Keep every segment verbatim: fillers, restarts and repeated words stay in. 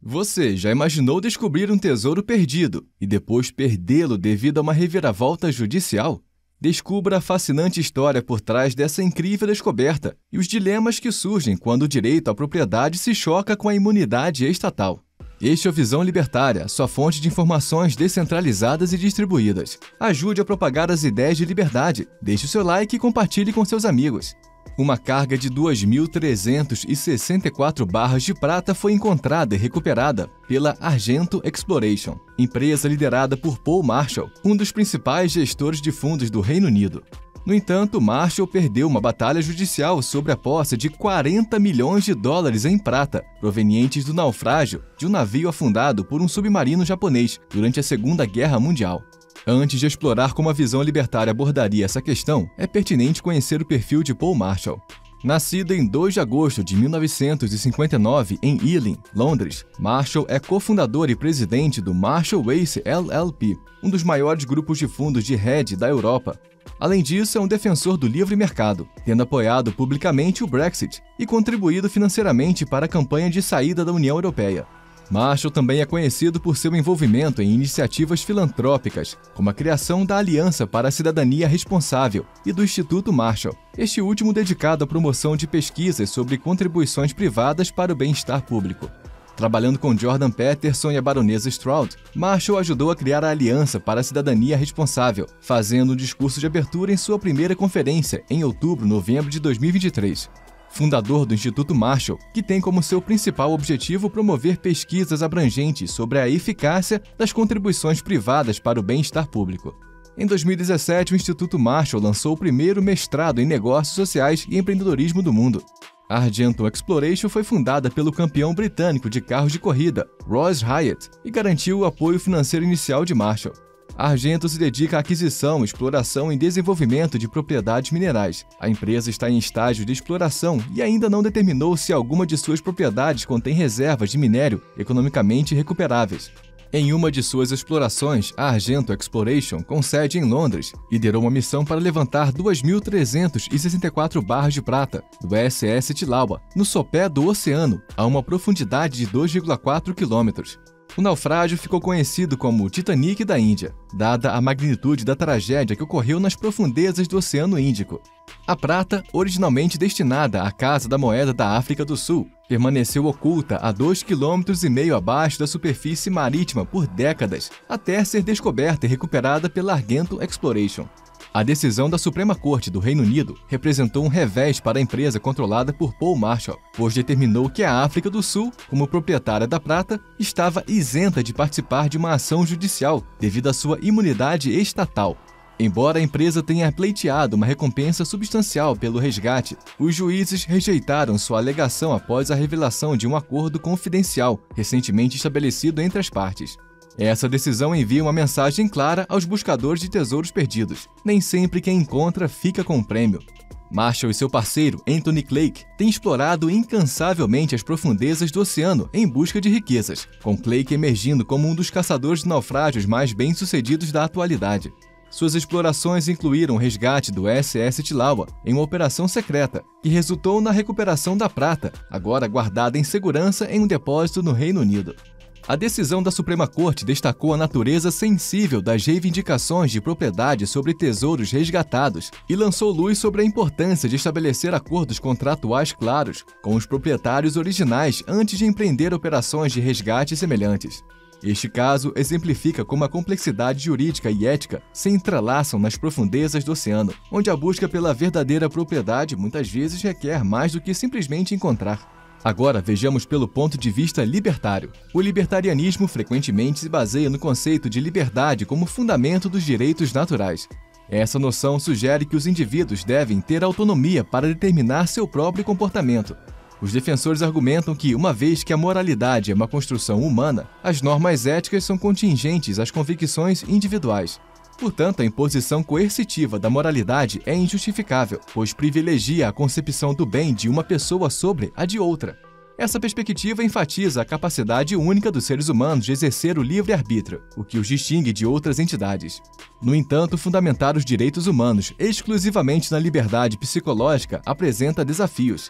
Você já imaginou descobrir um tesouro perdido e depois perdê-lo devido a uma reviravolta judicial? Descubra a fascinante história por trás dessa incrível descoberta e os dilemas que surgem quando o direito à propriedade se choca com a imunidade estatal. Este é o Visão Libertária, sua fonte de informações descentralizadas e distribuídas. Ajude a propagar as ideias de liberdade, deixe o seu like e compartilhe com seus amigos. Uma carga de duas mil trezentas e sessenta e quatro barras de prata foi encontrada e recuperada pela Argento Exploration, empresa liderada por Paul Marshall, um dos principais gestores de fundos do Reino Unido. No entanto, Marshall perdeu uma batalha judicial sobre a posse de quarenta milhões de dólares em prata, provenientes do naufrágio de um navio afundado por um submarino japonês durante a Segunda Guerra Mundial. Antes de explorar como a Visão Libertária abordaria essa questão, é pertinente conhecer o perfil de Paul Marshall. Nascido em dois de agosto de mil novecentos e cinquenta e nove em Ealing, Londres, Marshall é cofundador e presidente do Marshall Wace L L P, um dos maiores grupos de fundos de hedge da Europa. Além disso, é um defensor do livre mercado, tendo apoiado publicamente o Brexit e contribuído financeiramente para a campanha de saída da União Europeia. Marshall também é conhecido por seu envolvimento em iniciativas filantrópicas, como a criação da Aliança para a Cidadania Responsável e do Instituto Marshall, este último dedicado à promoção de pesquisas sobre contribuições privadas para o bem-estar público. Trabalhando com Jordan Peterson e a baronesa Stroud, Marshall ajudou a criar a Aliança para a Cidadania Responsável, fazendo um discurso de abertura em sua primeira conferência em outubro-novembro de dois mil e vinte e três. Fundador do Instituto Marshall, que tem como seu principal objetivo promover pesquisas abrangentes sobre a eficácia das contribuições privadas para o bem-estar público. Em dois mil e dezessete, o Instituto Marshall lançou o primeiro mestrado em negócios sociais e empreendedorismo do mundo. A Argento Exploration foi fundada pelo campeão britânico de carros de corrida, Ross Hyatt, e garantiu o apoio financeiro inicial de Marshall. A Argento se dedica à aquisição, exploração e desenvolvimento de propriedades minerais. A empresa está em estágio de exploração e ainda não determinou se alguma de suas propriedades contém reservas de minério economicamente recuperáveis. Em uma de suas explorações, a Argento Exploration, com sede em Londres, liderou uma missão para levantar duas mil trezentas e sessenta e quatro barras de prata do U S S Tilawa, no sopé do oceano, a uma profundidade de dois vírgula quatro quilômetros. O naufrágio ficou conhecido como Titanic da Índia, dada a magnitude da tragédia que ocorreu nas profundezas do Oceano Índico. A prata, originalmente destinada à Casa da Moeda da África do Sul, permaneceu oculta a dois vírgula cinco quilômetros abaixo da superfície marítima por décadas, até ser descoberta e recuperada pela Argento Exploration. A decisão da Suprema Corte do Reino Unido representou um revés para a empresa controlada por Paul Marshall, pois determinou que a África do Sul, como proprietária da prata, estava isenta de participar de uma ação judicial devido à sua imunidade estatal. Embora a empresa tenha pleiteado uma recompensa substancial pelo resgate, os juízes rejeitaram sua alegação após a revelação de um acordo confidencial recentemente estabelecido entre as partes. Essa decisão envia uma mensagem clara aos buscadores de tesouros perdidos. Nem sempre quem encontra fica com o prêmio. Marshall e seu parceiro, Anthony Clegg, têm explorado incansavelmente as profundezas do oceano em busca de riquezas, com Clegg emergindo como um dos caçadores de naufrágios mais bem-sucedidos da atualidade. Suas explorações incluíram o resgate do U S S Tilawa em uma operação secreta, que resultou na recuperação da prata, agora guardada em segurança em um depósito no Reino Unido. A decisão da Suprema Corte destacou a natureza sensível das reivindicações de propriedade sobre tesouros resgatados e lançou luz sobre a importância de estabelecer acordos contratuais claros com os proprietários originais antes de empreender operações de resgate semelhantes. Este caso exemplifica como a complexidade jurídica e ética se entrelaçam nas profundezas do oceano, onde a busca pela verdadeira propriedade muitas vezes requer mais do que simplesmente encontrar. Agora vejamos pelo ponto de vista libertário. O libertarianismo frequentemente se baseia no conceito de liberdade como fundamento dos direitos naturais. Essa noção sugere que os indivíduos devem ter autonomia para determinar seu próprio comportamento. Os defensores argumentam que, uma vez que a moralidade é uma construção humana, as normas éticas são contingentes às convicções individuais. Portanto, a imposição coercitiva da moralidade é injustificável, pois privilegia a concepção do bem de uma pessoa sobre a de outra. Essa perspectiva enfatiza a capacidade única dos seres humanos de exercer o livre-arbítrio, o que os distingue de outras entidades. No entanto, fundamentar os direitos humanos exclusivamente na liberdade psicológica apresenta desafios.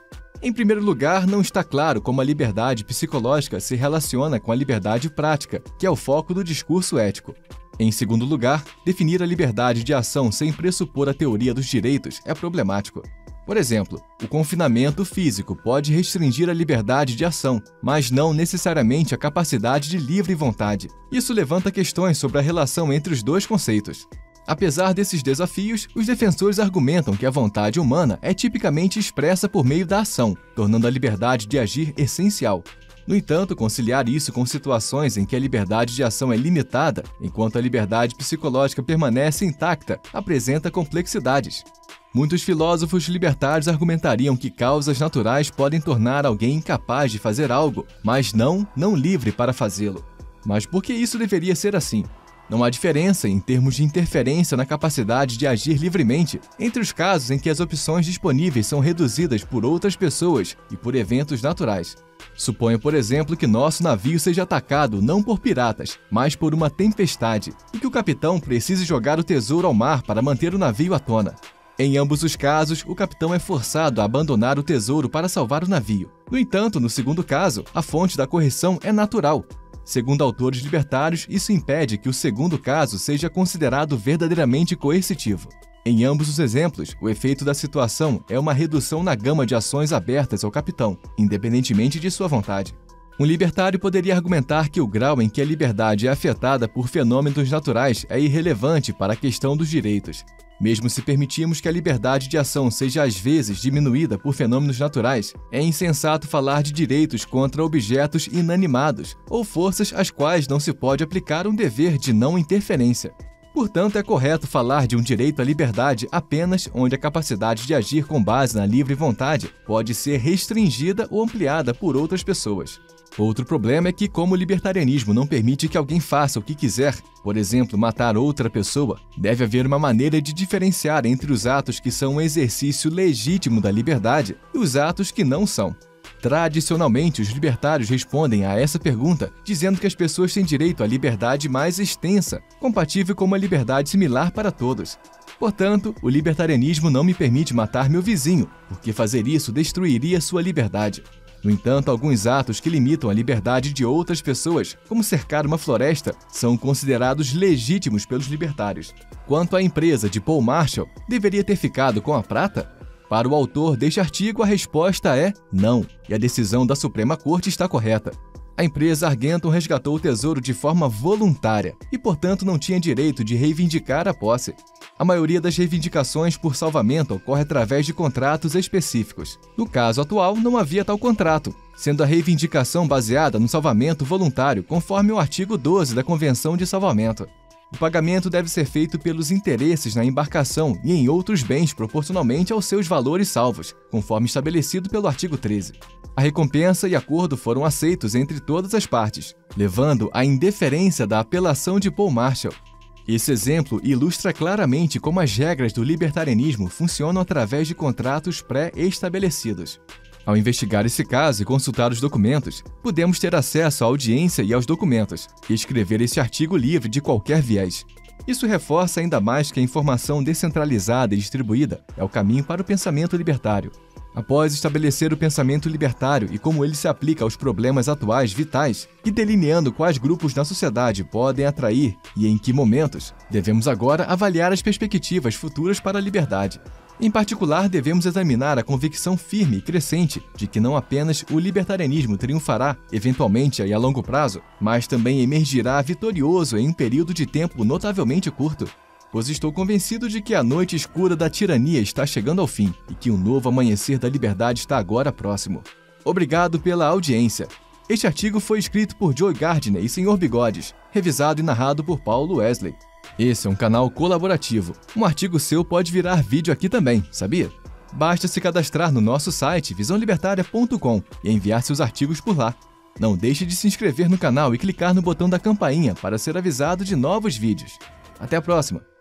Em primeiro lugar, não está claro como a liberdade psicológica se relaciona com a liberdade prática, que é o foco do discurso ético. Em segundo lugar, definir a liberdade de ação sem pressupor a teoria dos direitos é problemático. Por exemplo, o confinamento físico pode restringir a liberdade de ação, mas não necessariamente a capacidade de livre vontade. Isso levanta questões sobre a relação entre os dois conceitos. Apesar desses desafios, os defensores argumentam que a vontade humana é tipicamente expressa por meio da ação, tornando a liberdade de agir essencial. No entanto, conciliar isso com situações em que a liberdade de ação é limitada, enquanto a liberdade psicológica permanece intacta, apresenta complexidades. Muitos filósofos libertários argumentariam que causas naturais podem tornar alguém incapaz de fazer algo, mas não, não livre para fazê-lo. Mas por que isso deveria ser assim? Não há diferença em termos de interferência na capacidade de agir livremente entre os casos em que as opções disponíveis são reduzidas por outras pessoas e por eventos naturais. Suponha, por exemplo, que nosso navio seja atacado não por piratas, mas por uma tempestade, e que o capitão precise jogar o tesouro ao mar para manter o navio à tona. Em ambos os casos, o capitão é forçado a abandonar o tesouro para salvar o navio. No entanto, no segundo caso, a fonte da correção é natural. Segundo autores libertários, isso impede que o segundo caso seja considerado verdadeiramente coercitivo. Em ambos os exemplos, o efeito da situação é uma redução na gama de ações abertas ao capitão, independentemente de sua vontade. Um libertário poderia argumentar que o grau em que a liberdade é afetada por fenômenos naturais é irrelevante para a questão dos direitos. Mesmo se permitirmos que a liberdade de ação seja às vezes diminuída por fenômenos naturais, é insensato falar de direitos contra objetos inanimados ou forças às quais não se pode aplicar um dever de não interferência. Portanto, é correto falar de um direito à liberdade apenas onde a capacidade de agir com base na livre vontade pode ser restringida ou ampliada por outras pessoas. Outro problema é que, como o libertarianismo não permite que alguém faça o que quiser, por exemplo, matar outra pessoa, deve haver uma maneira de diferenciar entre os atos que são um exercício legítimo da liberdade e os atos que não são. Tradicionalmente, os libertários respondem a essa pergunta dizendo que as pessoas têm direito à liberdade mais extensa, compatível com uma liberdade similar para todos. Portanto, o libertarianismo não me permite matar meu vizinho, porque fazer isso destruiria sua liberdade. No entanto, alguns atos que limitam a liberdade de outras pessoas, como cercar uma floresta, são considerados legítimos pelos libertários. Quanto à empresa de Paul Marshall, deveria ter ficado com a prata? Para o autor deste artigo, a resposta é não, e a decisão da Suprema Corte está correta. A empresa Argenton resgatou o tesouro de forma voluntária e, portanto, não tinha direito de reivindicar a posse. A maioria das reivindicações por salvamento ocorre através de contratos específicos. No caso atual, não havia tal contrato, sendo a reivindicação baseada no salvamento voluntário, conforme o artigo doze da Convenção de Salvamento. O pagamento deve ser feito pelos interesses na embarcação e em outros bens proporcionalmente aos seus valores salvos, conforme estabelecido pelo artigo treze. A recompensa e acordo foram aceitos entre todas as partes, levando à indeferência da apelação de Paul Marshall. Esse exemplo ilustra claramente como as regras do libertarianismo funcionam através de contratos pré-estabelecidos. Ao investigar esse caso e consultar os documentos, podemos ter acesso à audiência e aos documentos, e escrever esse artigo livre de qualquer viés. Isso reforça ainda mais que a informação descentralizada e distribuída é o caminho para o pensamento libertário. Após estabelecer o pensamento libertário e como ele se aplica aos problemas atuais vitais, e delineando quais grupos na sociedade podem atrair e em que momentos, devemos agora avaliar as perspectivas futuras para a liberdade. Em particular, devemos examinar a convicção firme e crescente de que não apenas o libertarianismo triunfará, eventualmente e a longo prazo, mas também emergirá vitorioso em um período de tempo notavelmente curto. Pois estou convencido de que a noite escura da tirania está chegando ao fim e que um novo amanhecer da liberdade está agora próximo. Obrigado pela audiência. Este artigo foi escrito por Joe Gardner e senhor Bigodes, revisado e narrado por Paulo Wesley. Esse é um canal colaborativo. Um artigo seu pode virar vídeo aqui também, sabia? Basta se cadastrar no nosso site visão libertária ponto com e enviar seus artigos por lá. Não deixe de se inscrever no canal e clicar no botão da campainha para ser avisado de novos vídeos. Até a próxima!